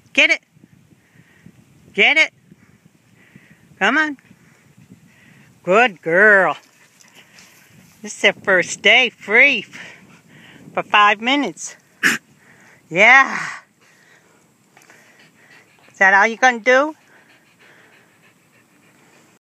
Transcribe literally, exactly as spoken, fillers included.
Get it. Get it. Come on. Good girl. This is their first day free for five minutes. Yeah. Is that all you're going to do?